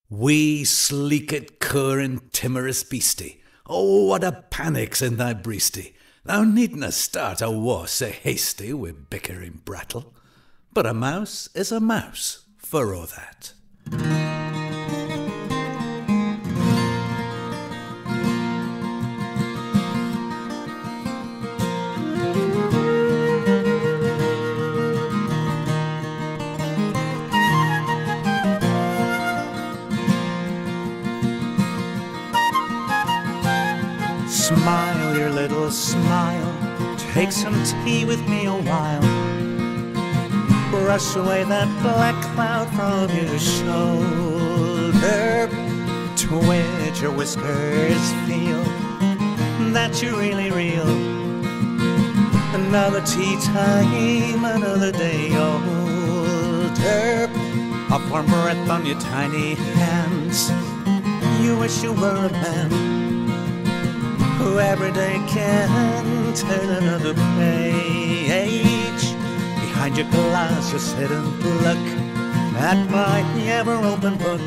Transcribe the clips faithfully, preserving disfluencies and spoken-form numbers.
Wee sleekit cur and timorous beastie, oh what a panic's in thy breastie! Thou needna start a war sae hasty wi' bickering brattle, but a mouse is a mouse for a' that. Smile your little smile, take some tea with me a while. Brush away that black cloud from your shoulder. Twitch your whiskers, feel that you're really real. Another tea time, another day older. A warm breath on your tiny hands, you wish you were a man who every day can turn another page. Behind your glass you sit and look at my ever-open book.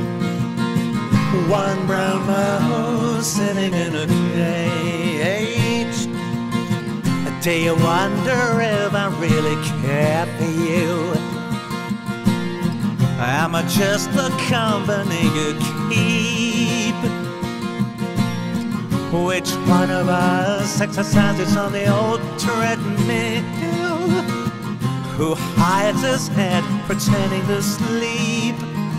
One brown mouse sitting in a cage. Do you wonder if I really care for you? Am I just the company you keep? Which one of us exercises on the old treadmill? Who hides his head pretending to sleep?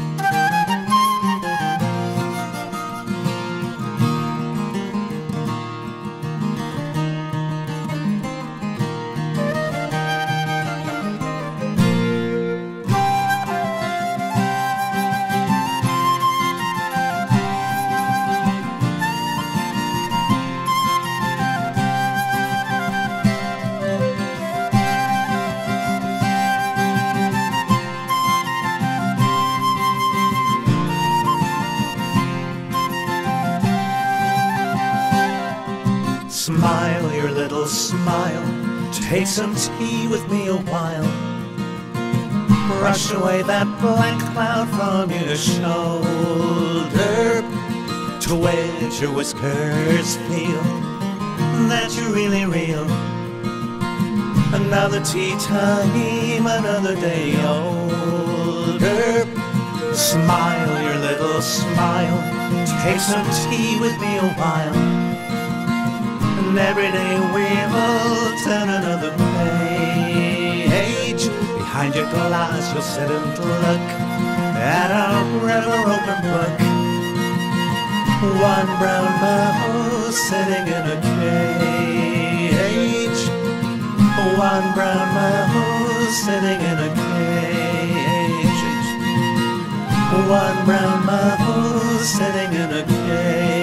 Smile your little smile, take some tea with me a while. Brush away that black cloud from your shoulder. Twitch your whiskers, feel that you're really real. Another tea time, another day older. Smile your little smile, take some tea with me a while. And every day we will turn another page. Behind your glass you'll sit and look at our ever-open book. One brown mouse sitting in a cage. One brown mouse sitting in a cage. One brown mouse sitting in a cage.